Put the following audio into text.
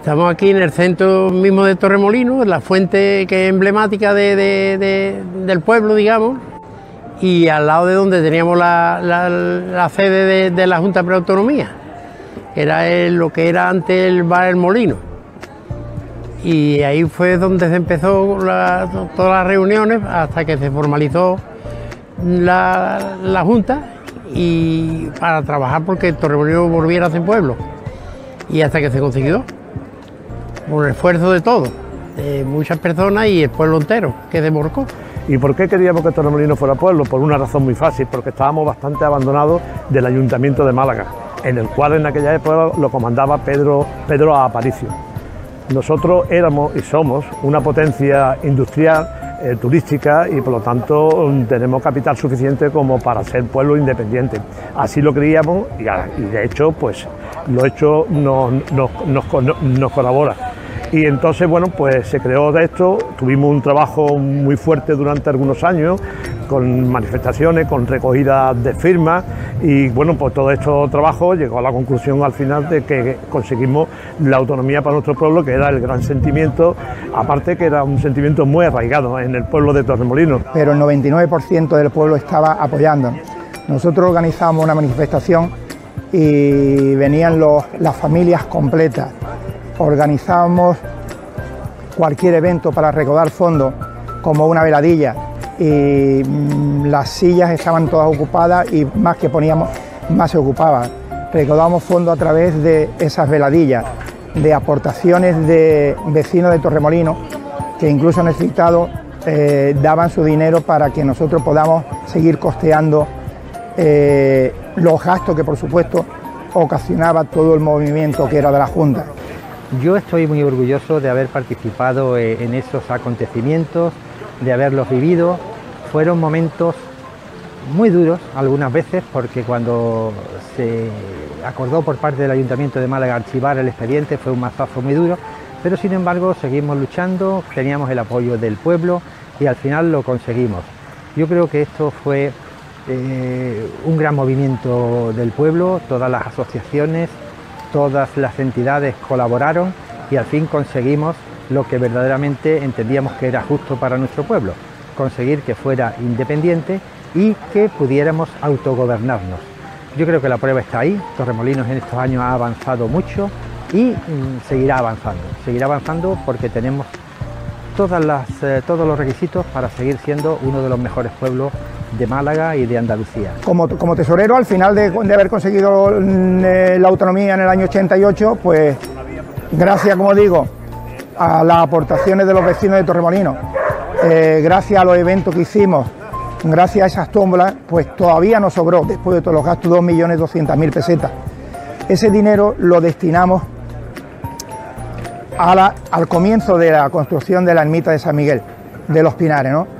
Estamos aquí en el centro mismo de Torremolinos, la fuente que es emblemática del pueblo, digamos, y al lado de donde teníamos la sede de la Junta de Preautonomía. Era lo que era antes el bar El Molino. Y ahí fue donde se empezó todas las reuniones hasta que se formalizó la Junta y para trabajar porque Torremolinos volviera a ser pueblo. Y hasta que se consiguió, con el esfuerzo de todos, de muchas personas y el pueblo entero que desborcó. ¿Y por qué queríamos que Torremolinos fuera pueblo? Por una razón muy fácil, porque estábamos bastante abandonados del Ayuntamiento de Málaga, en el cual en aquella época lo comandaba Pedro Aparicio. Nosotros éramos y somos una potencia industrial, turística, y por lo tanto tenemos capital suficiente como para ser pueblo independiente. Así lo creíamos y de hecho pues lo hecho nos colabora. Y entonces, bueno, pues se creó de esto, tuvimos un trabajo muy fuerte durante algunos años, con manifestaciones, con recogida de firmas, y bueno, pues todo este trabajo llegó a la conclusión al final de que conseguimos la autonomía para nuestro pueblo, que era el gran sentimiento, aparte que era un sentimiento muy arraigado en el pueblo de Torremolinos. Pero el 99% del pueblo estaba apoyándonos. Nosotros organizábamos una manifestación y venían las familias completas. Organizábamos cualquier evento para recaudar fondos, como una veladilla, y las sillas estaban todas ocupadas y más que poníamos, más se ocupaban. Recaudábamos fondos a través de esas veladillas, de aportaciones de vecinos de Torremolinos, que incluso necesitados daban su dinero para que nosotros podamos seguir costeando los gastos que por supuesto ocasionaba todo el movimiento que era de la Junta. Yo estoy muy orgulloso de haber participado en esos acontecimientos, de haberlos vivido. Fueron momentos muy duros algunas veces, porque cuando se acordó por parte del Ayuntamiento de Málaga archivar el expediente fue un mazazo muy duro, pero sin embargo seguimos luchando, teníamos el apoyo del pueblo y al final lo conseguimos. Yo creo que esto fue un gran movimiento del pueblo, todas las asociaciones, todas las entidades colaboraron y al fin conseguimos lo que verdaderamente entendíamos que era justo para nuestro pueblo, conseguir que fuera independiente y que pudiéramos autogobernarnos. Yo creo que la prueba está ahí. Torremolinos en estos años ha avanzado mucho y seguirá avanzando porque tenemos todos los requisitos para seguir siendo uno de los mejores pueblos de Málaga y de Andalucía. Como tesorero, al final de haber conseguido la autonomía en el año 88, pues gracias, como digo, a las aportaciones de los vecinos de Torremolinos, gracias a los eventos que hicimos, gracias a esas tómbolas, pues todavía nos sobró, después de todos los gastos, 2.200.000 pesetas. Ese dinero lo destinamos al comienzo de la construcción de la ermita de San Miguel de los Pinares, ¿no?